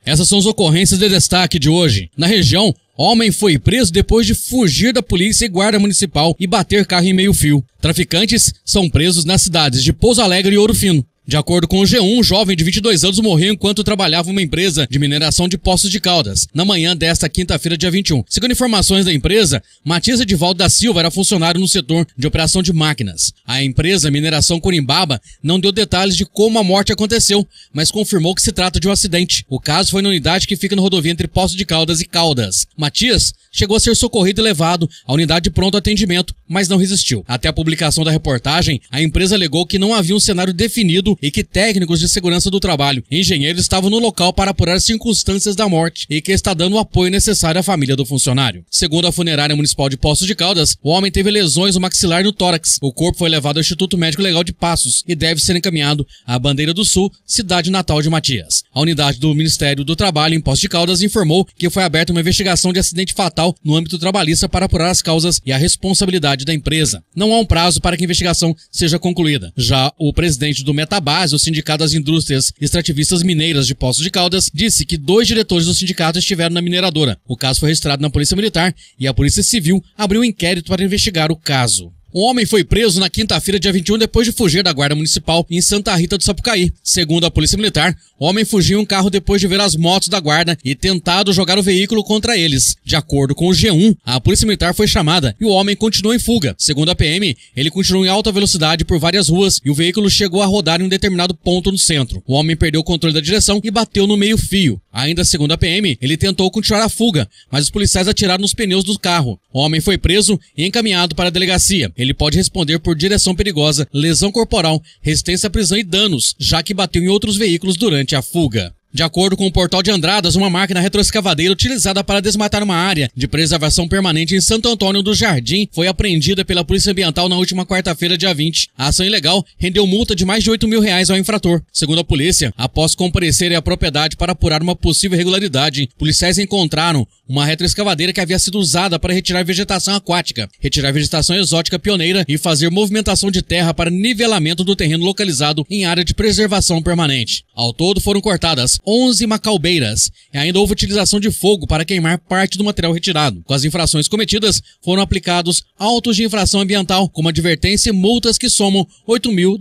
Essas são as ocorrências de destaque de hoje. Na região, homem foi preso depois de fugir da polícia e guarda municipal e bater carro em meio fio. Traficantes são presos nas cidades de Pouso Alegre e Ouro Fino. De acordo com o G1, um jovem de 22 anos morreu enquanto trabalhava em uma empresa de mineração de Poços de Caldas, na manhã desta quinta-feira, dia 21. Segundo informações da empresa, Matias Edivaldo da Silva era funcionário no setor de operação de máquinas. A empresa Mineração Corimbaba não deu detalhes de como a morte aconteceu, mas confirmou que se trata de um acidente. O caso foi na unidade que fica na rodovia entre Poços de Caldas e Caldas. Matias chegou a ser socorrido e levado à unidade de pronto atendimento, mas não resistiu. Até a publicação da reportagem, a empresa alegou que não havia um cenário definido e que técnicos de segurança do trabalho e engenheiros estavam no local para apurar as circunstâncias da morte e que está dando o apoio necessário à família do funcionário. Segundo a funerária municipal de Poços de Caldas, o homem teve lesões no maxilar e no tórax. O corpo foi levado ao Instituto Médico Legal de Passos e deve ser encaminhado à Bandeira do Sul, cidade natal de Matias. A unidade do Ministério do Trabalho em Poços de Caldas informou que foi aberta uma investigação de acidente fatal no âmbito trabalhista para apurar as causas e a responsabilidade da empresa. Não há um prazo para que a investigação seja concluída. Já o presidente do Metabase, o Sindicato das Indústrias Extrativistas Mineiras de Poços de Caldas, disse que 2 diretores do sindicato estiveram na mineradora. O caso foi registrado na Polícia Militar e a Polícia Civil abriu um inquérito para investigar o caso. Um homem foi preso na quinta-feira, dia 21, depois de fugir da Guarda Municipal em Santa Rita do Sapucaí. Segundo a Polícia Militar, o homem fugiu em um carro depois de ver as motos da Guarda e tentado jogar o veículo contra eles. De acordo com o G1, a Polícia Militar foi chamada e o homem continuou em fuga. Segundo a PM, ele continuou em alta velocidade por várias ruas e o veículo chegou a rodar em um determinado ponto no centro. O homem perdeu o controle da direção e bateu no meio-fio. Ainda segundo a PM, ele tentou continuar a fuga, mas os policiais atiraram nos pneus do carro. O homem foi preso e encaminhado para a delegacia. Ele pode responder por direção perigosa, lesão corporal, resistência à prisão e danos, já que bateu em outros veículos durante a fuga. De acordo com o Portal de Andradas, uma máquina retroescavadeira utilizada para desmatar uma área de preservação permanente em Santo Antônio do Jardim foi apreendida pela Polícia Ambiental na última quarta-feira, dia 20. A ação ilegal rendeu multa de mais de R$8 mil ao infrator. Segundo a polícia, após comparecerem à propriedade para apurar uma possível irregularidade, policiais encontraram uma retroescavadeira que havia sido usada para retirar vegetação aquática, retirar vegetação exótica pioneira e fazer movimentação de terra para nivelamento do terreno localizado em área de preservação permanente. Ao todo foram cortadas 11 macaubeiras e ainda houve utilização de fogo para queimar parte do material retirado. Com as infrações cometidas, foram aplicados autos de infração ambiental, como advertência e multas que somam R$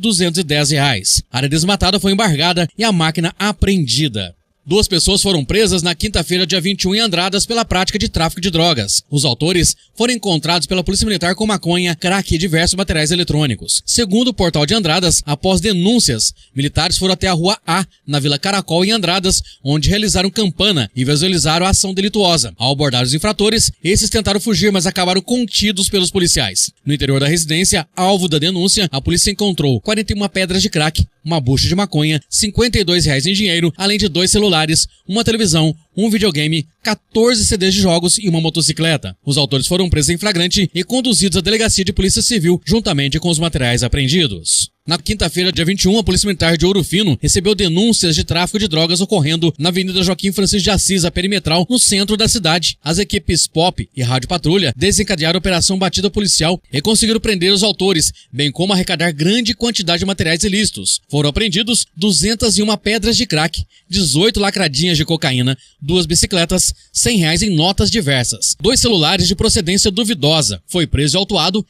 8.210. A área desmatada foi embargada e a máquina apreendida. 2 pessoas foram presas na quinta-feira, dia 21, em Andradas pela prática de tráfico de drogas. Os autores foram encontrados pela Polícia Militar com maconha, crack e diversos materiais eletrônicos. Segundo o Portal de Andradas, após denúncias, militares foram até a Rua A, na Vila Caracol, em Andradas, onde realizaram campana e visualizaram a ação delituosa. Ao abordar os infratores, esses tentaram fugir, mas acabaram contidos pelos policiais. No interior da residência, alvo da denúncia, a polícia encontrou 41 pedras de crack, uma bucha de maconha, R$ 52 em dinheiro, além de 2 celulares, uma televisão, um videogame, 14 CDs de jogos e uma motocicleta. Os autores foram presos em flagrante e conduzidos à delegacia de polícia civil, juntamente com os materiais apreendidos. Na quinta-feira, dia 21, a Polícia Militar de Ouro Fino recebeu denúncias de tráfico de drogas ocorrendo na Avenida Joaquim Francisco de Assis, a perimetral, no centro da cidade. As equipes POP e Rádio Patrulha desencadearam a operação batida policial e conseguiram prender os autores, bem como arrecadar grande quantidade de materiais ilícitos. Foram apreendidos 201 pedras de crack, 18 lacradinhas de cocaína, 2 bicicletas, R$100 em notas diversas, 2 celulares de procedência duvidosa. Foi preso e autuado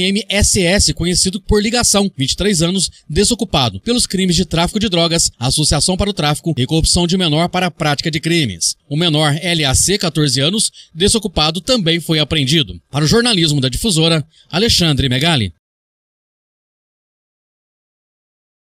LMSS, conhecido por ligação, 23 anos, desocupado pelos crimes de tráfico de drogas, associação para o tráfico e corrupção de menor para a prática de crimes. O menor LAC, 14 anos, desocupado, também foi apreendido. Para o jornalismo da Difusora, Alexandre Megali.